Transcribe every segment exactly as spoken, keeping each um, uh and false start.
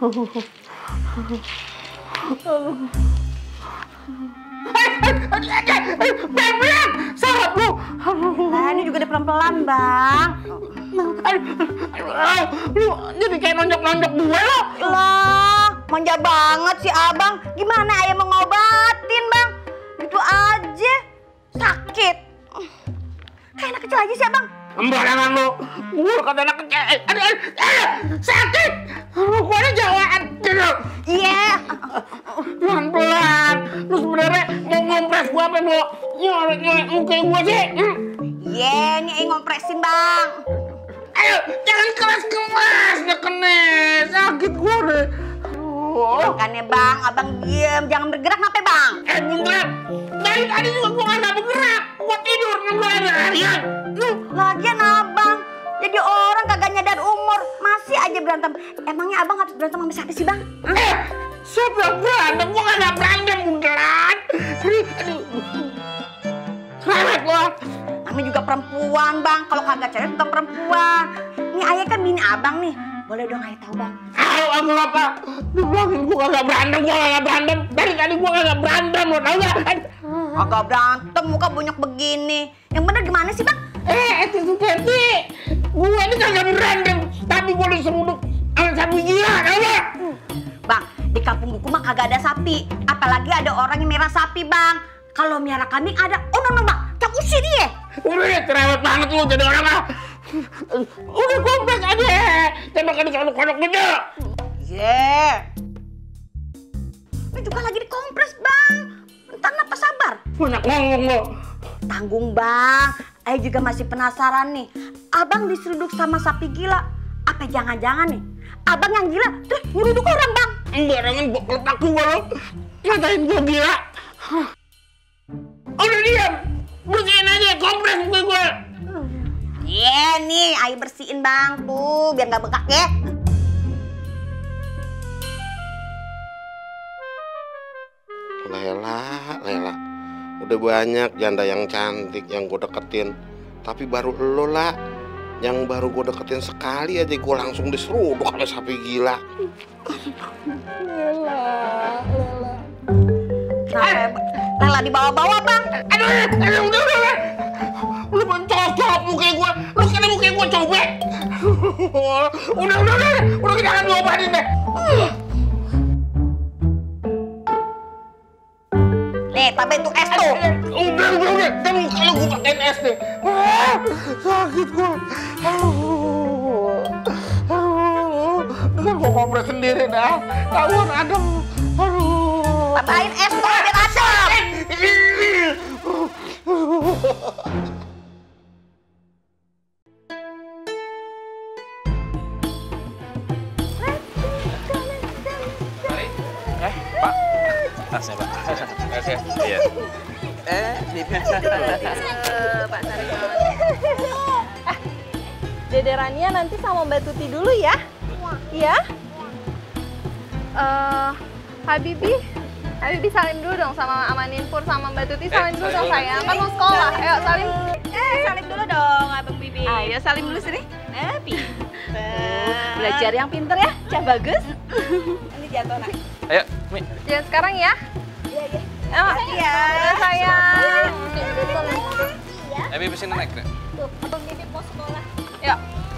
Pelan-pelan, sarap lu. Nah, ini juga ada pelan-pelan, Bang. Lu jadi kayak nonjok-nonjok gue lo. Lah, manja banget sih Abang. Gimana ayah mau ngobatin, Bang? Gitu aja. Sakit. Kayak anak kecil aja sih, Abang. Sembarangan lu. Gue kata anak kecil. Aduh, aduh, sakit. Gue ada jawaan. Iya. Pelan-pelan. Lu sebenarnya mau ngompres gue apa mau nyolek-nyolek muka gue sih? Iya, ini ayah ngompresin, Bang. Ayo, jangan keras-keras. Udah kena. Sakit gue deh. Makanya Bang, Abang diem. Jangan bergerak, kenapa Bang? Eh, bentar. Dari tadi juga gue gak bergerak. Gue tidur nungguin harian. Lagian Abang, jadi orang kagak nyadar umur. Masih aja berantem. Emangnya Abang habis berantem sama siapa sih Bang? Hah? Eh, siapa yang berantem? Gue gak berantem, bunderan. Aduh. Selamat lo. Namanya juga perempuan Bang. Kalau kagak cewek tentang perempuan. Nih ayah kan bini Abang nih. Boleh dong ayah tahu Bang? Ayo, aku apa? Dibilangin gue gak berantem, gue gak berantem. Dari tadi gue gak berantem, lo tau gak? Agak berantem, muka bonyok begini. Yang bener gimana sih Bang? Eh, itu Teti. Gue ini kagak berantem. Tapi gue diseruduk sama sapi gila, tau gak? Bang, di kampung buku mah kagak ada sapi. Apalagi ada orang yang merah sapi Bang. Kalau miara kambing ada. Oh no no Bang, tak usir dia. Udah deh, cerewet banget lu jadi orang ah. Udah kompres aja. Tembakan di kodok-kodok gede. Yeah. Ini juga lagi dikompres Bang. Ntar apa sabar? Banyak ngomong lo. Tanggung Bang. Ayah juga masih penasaran nih. Abang diseruduk sama sapi gila. Apa jangan-jangan nih Abang yang gila terus nyeruduk orang Bang? Barangan gue letak gue lo. Ngatain gue gila. Udah diam. Bersihin aja kompres muka gue. Iya yeah, nih, ayah bersihin Bang. Tuh, biar gak bengkak ya. Lela, Lela. Udah banyak janda yang cantik yang gue deketin. Tapi baru lo lah. Yang baru gue deketin sekali aja gue langsung diseruduk sama sapi gila. Lela, Lela. Kenapa Lela dibawa-bawa Bang? Aduh, aduh, udah, udah, udah. Lu mencocok muka gue. Lu kena muka gue cobek. Udah, udah, udah. Udah kita akan diobatin deh. Nih, tapi itu es tuh. Udah, udah, udah. Dan kalau gue pakein es deh. Ah, sakit gue. Aduh. Aduh. Ntar gue kompres sendiri dah. Tahuan adem. Aduh. Tambahin es tuh biar adem. Eh, Pak. Tasnya, Pak. Tasnya. Iya. Eh, Bibi. Pak Sarino. Ah, Dede Rania nanti sama Mbak Tuti dulu ya. Iya. Eh, Habibi. Habibi salim dulu dong sama Amanin Pur sama Mbak Tuti. Salim dulu dong sayang. Kan mau sekolah. Ayo salim. Eh, salim dulu dong Abang Bibi. Ayo salim dulu sini. Eh, pinter. Belajar yang pinter ya. Cah bagus. Ini jatuh nak. Ayo, Mi. Jangan sekarang ya. Iya, iya. Oh, iya. sayang. Eh, Bibi sini naik deh. Tuh, Abang Bibi mau sekolah. Yuk.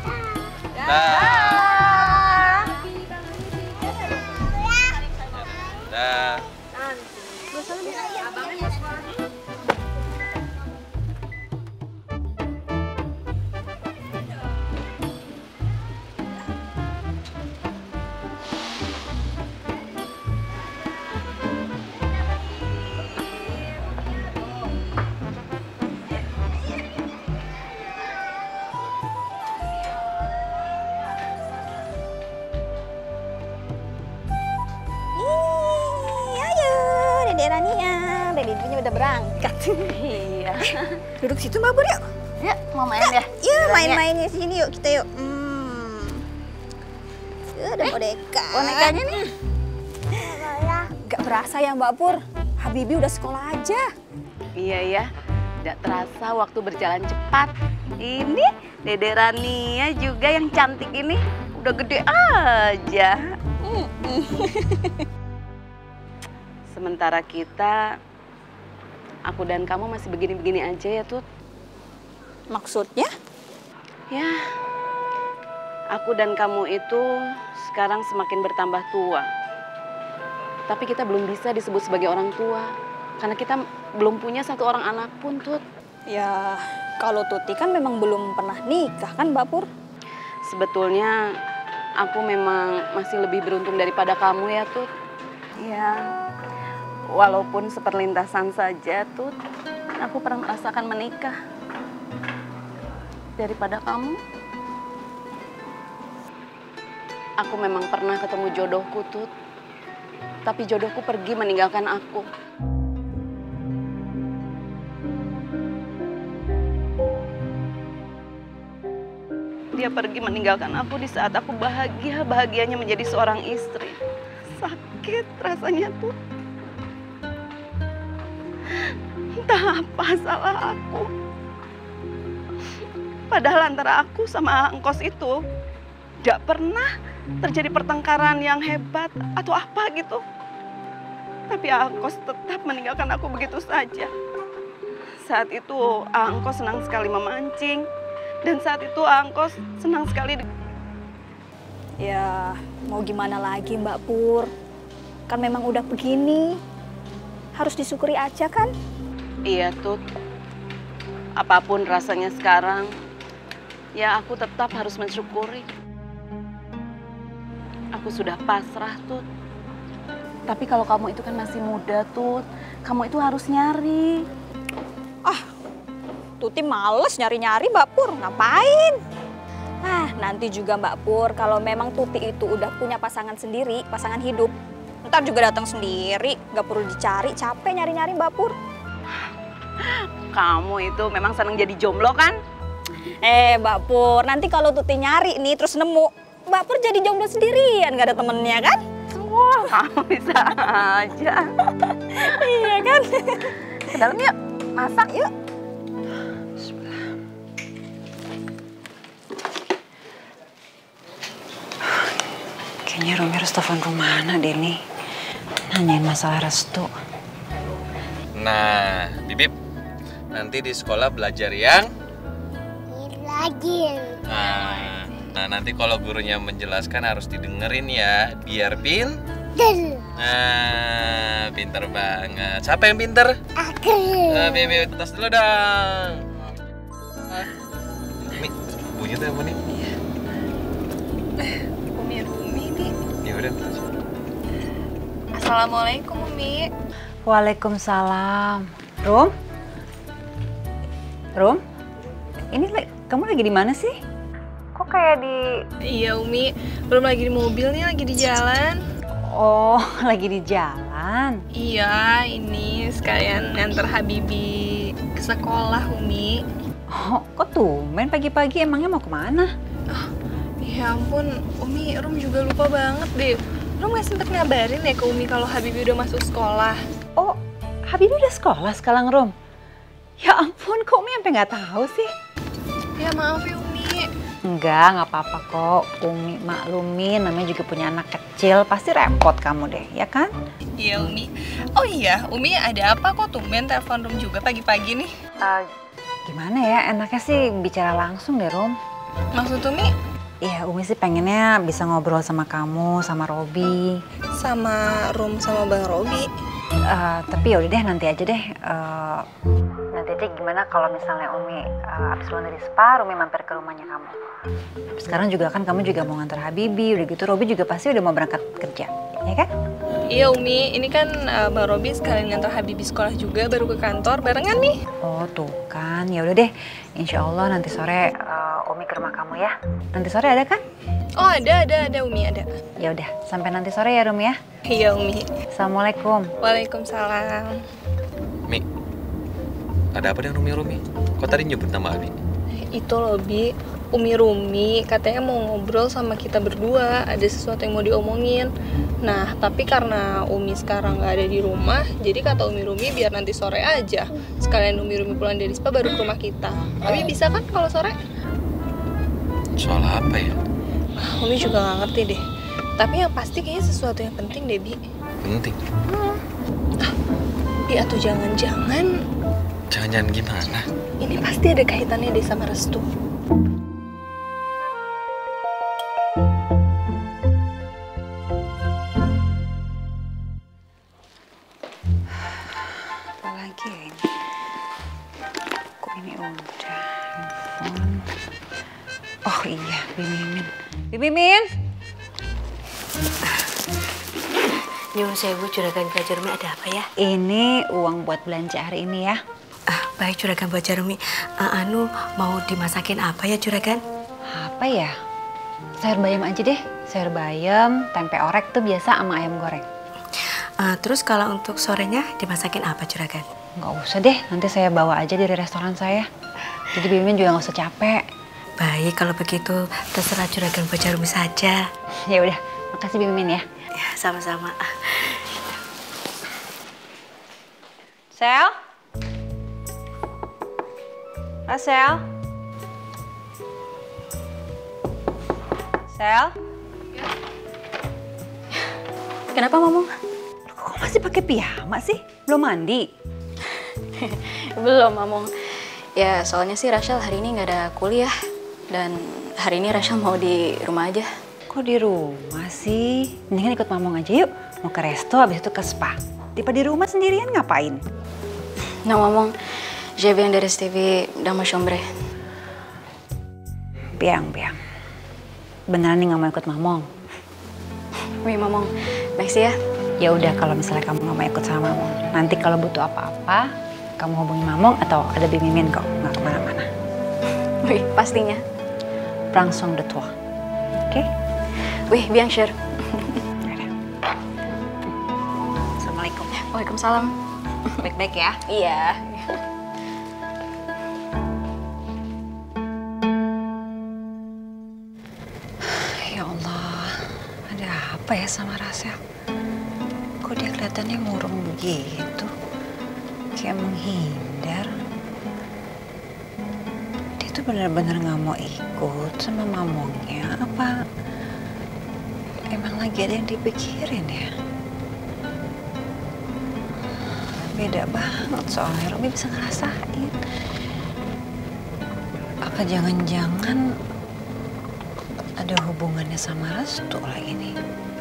Dah. Dah. Dede Rania, Dede Bibinya udah berangkat. Iya. Duduk situ Mbak Pur yuk. Ya, mau main ya? Yuk main-mainnya sini yuk kita yuk. Hmm. Yuk, ada boneka. Bonekanya nih. Gak berasa ya Mbak Pur, Habibi udah sekolah aja. Iya ya, tidak terasa waktu berjalan cepat. Ini Dede Rania juga yang cantik ini udah gede aja. Sementara kita, aku dan kamu masih begini-begini aja ya, Tut. Maksudnya? Ya, aku dan kamu itu sekarang semakin bertambah tua. Tapi kita belum bisa disebut sebagai orang tua. Karena kita belum punya satu orang anak pun, Tut. Ya, kalau Tuti kan memang belum pernah nikah kan, Mbak Pur? Sebetulnya aku memang masih lebih beruntung daripada kamu ya, Tut. Ya, walaupun seperlintasan saja, Tut. Aku pernah merasakan menikah. Daripada kamu. Aku memang pernah ketemu jodohku, Tut. Tapi jodohku pergi meninggalkan aku. Dia pergi meninggalkan aku di saat aku bahagia-bahagianya menjadi seorang istri. Sakit rasanya tuh. Entah apa salah aku. Padahal antara aku sama Angkos itu gak pernah terjadi pertengkaran yang hebat atau apa gitu. Tapi Angkos tetap meninggalkan aku begitu saja. Saat itu Angkos senang sekali memancing. Dan saat itu Angkos senang sekali. Ya, mau gimana lagi Mbak Pur? Kan memang udah begini. Harus disyukuri aja kan? Iya, Tut. Apapun rasanya sekarang, ya aku tetap harus mensyukuri. Aku sudah pasrah, Tut. Tapi kalau kamu itu kan masih muda, Tut. Kamu itu harus nyari. Ah, Tuti males nyari-nyari Mbak Pur, ngapain? Ah, nanti juga Mbak Pur, kalau memang Tuti itu udah punya pasangan sendiri, pasangan hidup, ntar juga datang sendiri, gak perlu dicari, capek nyari-nyari Mbak Pur. Kamu itu memang senang jadi jomblo kan? Eh Mbak Pur, nanti kalau Tuti nyari nih terus nemu, Mbak Pur jadi jomblo sendirian, gak ada temennya kan? Wah, kamu bisa aja. Iya kan? Ke dalam yuk, masak yuk. Kayaknya Romi harus telepon Rumana deh nih. Nanyain masalah restu. Nah, Bibip, nanti di sekolah belajar yang? Rajin. Nah, nah nanti kalau gurunya menjelaskan harus didengerin ya, biar pin. Pinter. Nah, pinter banget. Siapa yang pinter? Aku. Nah, Bibip, tas dulu dong. Ah. Umi, bunyi tuh apa nih? Umi Rumi nih. Ya udah. Assalamualaikum Umi. Waalaikumsalam. Rum? Rum? Ini kamu lagi di mana sih? Kok kayak di... Iya Umi, belum lagi di mobil nih, lagi di jalan. Oh, lagi di jalan? Iya, ini sekalian nganter Habibi ke sekolah Umi. Oh, kok tumben pagi-pagi, emangnya mau kemana? Oh, ya ampun, Umi, Rum juga lupa banget deh. Rum gak sempet ngabarin ya ke Umi kalau Habibi udah masuk sekolah. Oh, Habibi udah sekolah sekarang, Rum? Ya ampun, kok Umi sampai nggak tahu sih? Ya maaf ya Umi. Enggak, nggak apa-apa kok. Umi maklumin, namanya juga punya anak kecil, pasti repot kamu deh, ya kan? Iya Umi. Oh iya, Umi ada apa kok tumben telepon Rum juga pagi-pagi nih? Uh, gimana ya, enaknya sih bicara langsung deh, Rum. Maksud Umi? Iya, Umi sih pengennya bisa ngobrol sama kamu, sama Robi. Sama Rum sama Bang Robi. Uh, tapi yaudah deh, nanti aja deh. Uh, nanti aja gimana kalau misalnya Umi uh, abis pulang dari spa, Umi mampir ke rumahnya kamu. Sekarang juga kan kamu juga mau ngantar Habibi, udah gitu Robi juga pasti udah mau berangkat kerja, ya kan? Iya Umi, ini kan uh, Bang Robi sekalian ngantar Habibi sekolah juga, baru ke kantor barengan nih. Oh tuh kan, ya udah deh. Insya Allah nanti sore uh, Umi ke rumah kamu ya. Nanti sore ada kan? Oh ada, ada, ada Umi ada. Ya udah, sampai nanti sore ya Rum ya. Iya Umi. Assalamualaikum. Waalaikumsalam. Mi, ada apa dengan Rumi-Rumi? Kok tadi nyebut nama Abi? Itu loh Bi, Umi Rumi katanya mau ngobrol sama kita berdua, ada sesuatu yang mau diomongin. Nah, tapi karena Umi sekarang nggak ada di rumah, jadi kata Umi Rumi biar nanti sore aja. Sekalian Umi Rumi pulang dari spa baru ke rumah kita. Abi bisa kan kalau sore? Soal apa ya? Umi juga nggak ngerti deh. Tapi yang pasti kayaknya sesuatu yang penting deh, Bi. Penting? Hmm. Ah, Bi, atau jangan-jangan... Jangan-jangan gimana? Ini pasti ada kaitannya deh sama restu. Apalagi ya ini? Kok ini udah? Handphone. Oh iya, Bimimin. Bimimin! Nyuwun sewu Juragan Mbak Jarumi, ada apa ya? Ini uang buat belanja hari ini ya. Ah, baik Juragan Mbak Jarumi. Uh, anu, mau dimasakin apa ya Juragan? Apa ya? Sayur bayam aja deh. Sayur bayam, tempe orek tuh biasa sama ayam goreng. Uh, terus kalau untuk sorenya dimasakin apa Juragan? Nggak usah deh, nanti saya bawa aja dari restoran saya. Jadi Bimin juga nggak usah capek. Baik, kalau begitu terserah Juragan Mbak Jarumi saja. Ya udah, makasih Bimin ya. Ya, sama-sama. Sel? Rasel? Sel? Kenapa, Momong? Kok masih pakai piyama sih? Belum mandi? Belum, Momong. Ya, soalnya sih Rachel hari ini nggak ada kuliah. Dan hari ini Rachel mau di rumah aja. Kok di rumah sih? Mendingan ikut Mamong aja yuk. Mau ke resto, habis itu ke spa. Tipe di rumah sendirian ngapain? Nah, Momong, je viens de rester dans ma chambre. Biang, biang. Beneran nih nggak mau ikut Mamong? Wih, Momong. Merci ya. Ya udah, kalau misalnya kamu nggak mau ikut sama Mamong, nanti kalau butuh apa-apa, kamu hubungi Mamong atau ada Bimimin kok, nggak kemana-mana. Wih, pastinya. Prends soin de toi. Oke? Okay? Wih, bien sûr. Assalamualaikum. Waalaikumsalam. Baik-baik ya? Iya. Ya Allah, ada apa ya sama Rasel? Kok dia kelihatannya murung begitu? Kayak menghindar. Dia tuh benar-benar nggak mau ikut sama Mamongnya. Apa emang lagi ada yang dipikirin ya? Beda banget soalnya, Romi bisa ngerasain. Apa jangan-jangan ada hubungannya sama Restu lagi nih?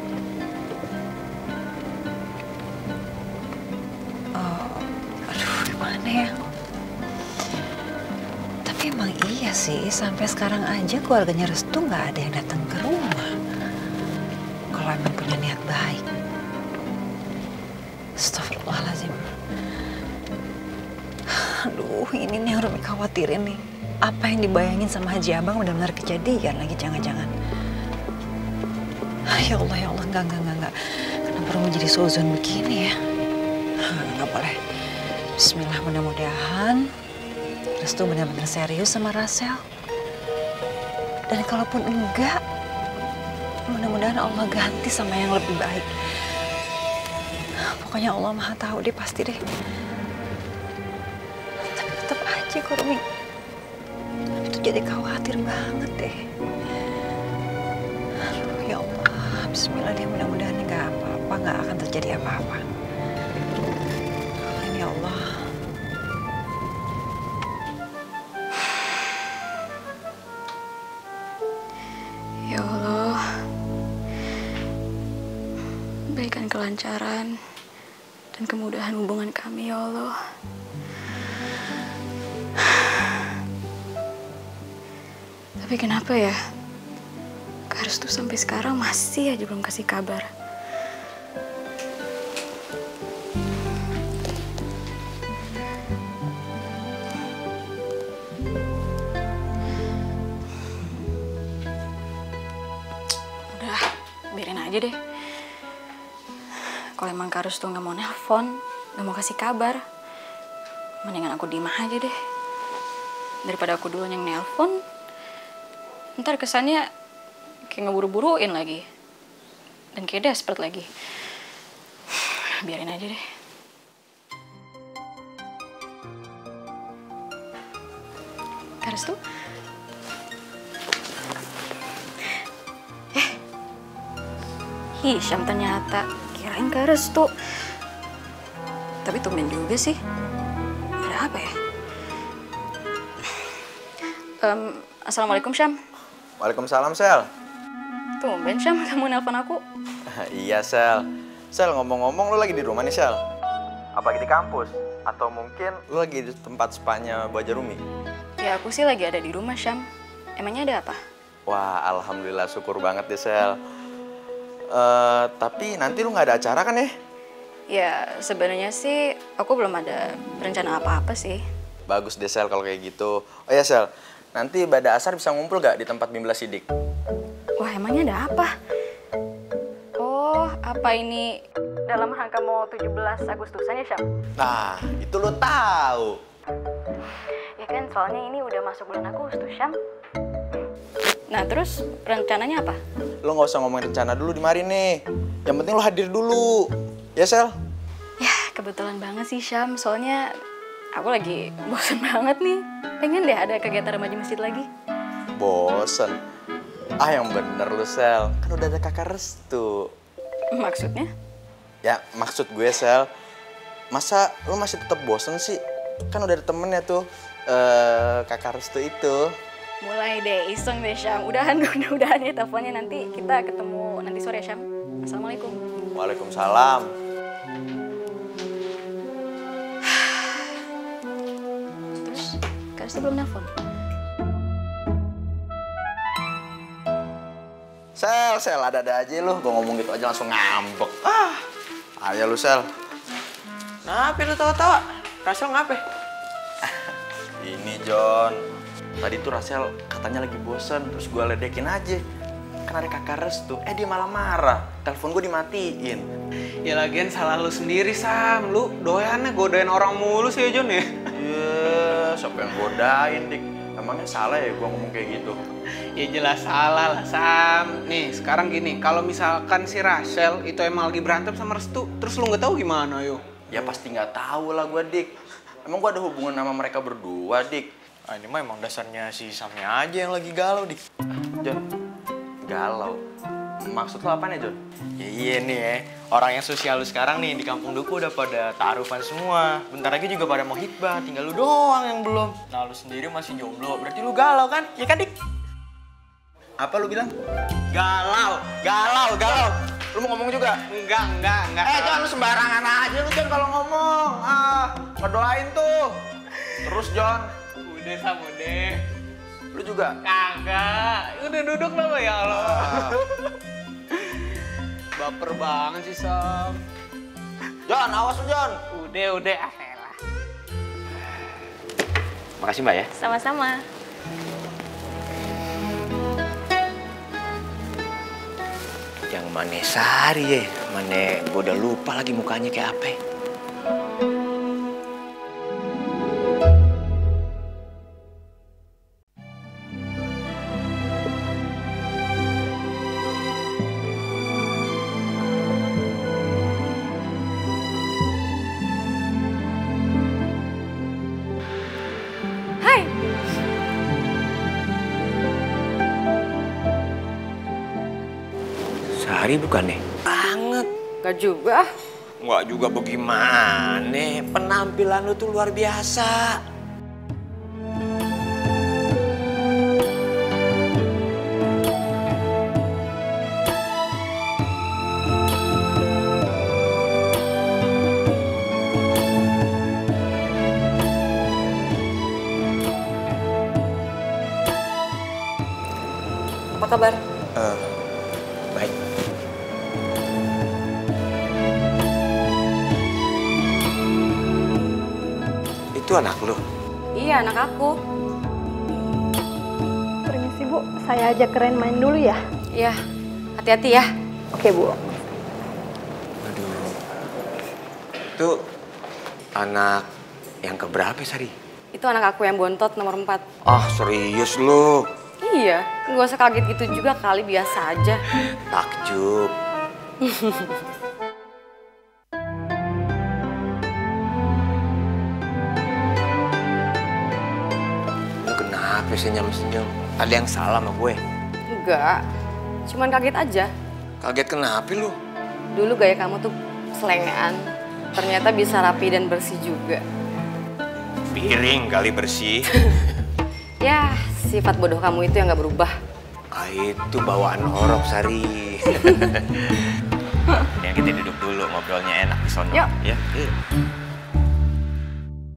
Oh, aduh gimana ya? Tapi emang iya sih, sampai sekarang aja keluarganya Restu nggak ada yang datang ke rumah. Kalau emang punya niat baik. Astagfirullahaladzim. Aduh, ini nih yang Romi khawatirin nih. Apa yang dibayangin sama Haji Abang benar-benar kejadian lagi, jangan-jangan. Ya Allah, ya Allah, enggak, enggak, enggak, enggak. Kenapa Romi jadi suzon begini ya? Enggak boleh. Bismillah, mudah-mudahan Restu benar-benar serius sama Rasel. Dan kalaupun enggak, mudah-mudahan Allah ganti sama yang lebih baik. Pokoknya Allah Maha tahu deh, pasti deh. Tapi tetap aja kok Romi itu jadi khawatir banget deh. Ya Allah, bismillah deh, mudah-mudahan nggak apa-apa, nggak akan terjadi apa-apa. Amin ya Allah. Ya Allah, berikan kelancaran dan kemudahan hubungan kami, ya Allah. Tapi kenapa ya, Kak Restu sampai sekarang masih aja belum kasih kabar. Udah, biarin aja deh. Kalau emang Kak Restu nggak mau nelpon, nggak mau kasih kabar, mendingan aku diem aja deh. Daripada aku duluan yang nelpon, ntar kesannya kayak ngeburu-buruin lagi. Dan kayak desperate lagi. Biarin aja deh. Kak Restu? Eh, Ih, Syam ternyata. Kirain Kak Restu. Tapi tumben juga sih. Ada apa ya? Um, Assalamualaikum, Syam. Waalaikumsalam, Sel. Tumben, Syam, kamu nelpon aku. Iya, Sel. Sel, ngomong-ngomong lu lagi di rumah nih, Sel? Apa lagi di kampus? Atau mungkin lu lagi di tempat spanya Bu Haja Rumi? Ya, aku sih lagi ada di rumah, Syam. Emangnya ada apa? Wah, alhamdulillah, syukur banget deh, Sel. Uh, tapi nanti lu nggak ada acara kan ya? Ya, sebenarnya sih aku belum ada rencana apa-apa sih. Bagus deh, Sel, kalau kayak gitu. Oh ya, Sel, nanti pada asar bisa ngumpul gak di tempat Bim Sidik? Wah, emangnya ada apa? Oh, apa ini dalam rangka mau tujuh belas Agustusan ya, Syam? Nah, itu lu tahu. Ya kan, soalnya ini udah masuk bulan Agustus, Syam. Nah, terus rencananya apa? Lu nggak usah ngomongin rencana dulu di mari nih. Yang penting lu hadir dulu. Ya, Sel? Ya, kebetulan banget sih, Syam. Soalnya aku lagi bosen banget nih. Pengen deh ada kegiatan remaja masjid lagi. Bosen? Ah, yang bener lu, Sel. Kan udah ada Kakak Restu. Maksudnya? Ya, maksud gue, Sel. Masa lu masih tetap bosen sih? Kan udah ada temennya tuh. Eh, Kakak Restu itu. Mulai deh, iseng deh, Syam. Udahan, udahan ya teleponnya. Nanti kita ketemu nanti sore, Syam. Assalamualaikum. Waalaikumsalam. Terus, Kak Restu belum nelfon? Sel, Sel, ada-ada aja lu. Gue ngomong gitu aja langsung ngambek. Ah, ayo lu, Sel. Kenapa lu tawa-tawa? Rasel ngapa? Ini, John. Tadi tuh Rasel katanya lagi bosen, terus gue ledekin aja. Kan ada Kakak Restu, eh dia malah marah. Telepon gue dimatiin. Ya lagian salah lu sendiri, Sam. Lu doyannya godain orang mulu sih ya, John ya? Iya, siapa yang godain, Dik? Emangnya salah ya gue ngomong kayak gitu? Ya jelas salah lah, Sam. Nih, sekarang gini, kalau misalkan si Rasel itu emang lagi berantem sama Restu, terus lu nggak tahu gimana, yo? Ya pasti nggak tahu lah gue, Dik. Emang gue ada hubungan sama mereka berdua, Dik? Ah, ini mah emang dasarnya si Samnya aja yang lagi galau, Dik. John, galau? Maksud lo apaan ya, John? Ya iya nih ya, orang yang sosial lu sekarang nih di kampung Duku udah pada ta'arufan semua. Bentar lagi juga pada mau hitbah, tinggal lu doang yang belum. Nah lu sendiri masih jomblo, berarti lu galau kan? Ya kan, Dik? Apa lu bilang? Galau, galau, galau. Lu mau ngomong juga? Enggak, enggak, enggak. Eh, John, lu sembarangan aja lu, John, kalau ngomong. Ah, berdoain tuh. Terus, John. Udah, Sam, udah. Lu juga? Kagak. Udah duduk lah, ya Allah. Ah. Baper banget sih, Sam. John, awas lu, John. Udah, udah. Ah, elah. Makasih, Mbak ya. Sama-sama. Yang mana Sari ya? Mana gue udah lupa lagi mukanya kayak apa ya? Hai. Sari bukan nih? Banget. Gak juga. Nggak juga bagaimana? Penampilan lu tuh luar biasa. Apa kabar? Uh, baik. Itu anak lu? Iya, anak aku. Permisi, Bu. Saya ajak keren main dulu ya? Iya, hati-hati ya. Oke, Bu. Aduh. Itu anak yang keberapa, Sari? Itu anak aku yang bontot nomor empat. Ah, serius lu? Iya, nggak usah kaget gitu juga kali, biasa aja. Takjub. Lu kenapa senyum-senyum? Ada yang salah sama gue? Enggak, cuman kaget aja. Kaget kenapa lu? Dulu gaya kamu tuh selengean, ternyata bisa rapi dan bersih juga. Piring kali bersih. Ya, sifat bodoh kamu itu yang gak berubah. Ah, itu bawaan horok, Sari. Ya, kita duduk dulu, ngobrolnya enak di sono. Yuk. Ya, yuk.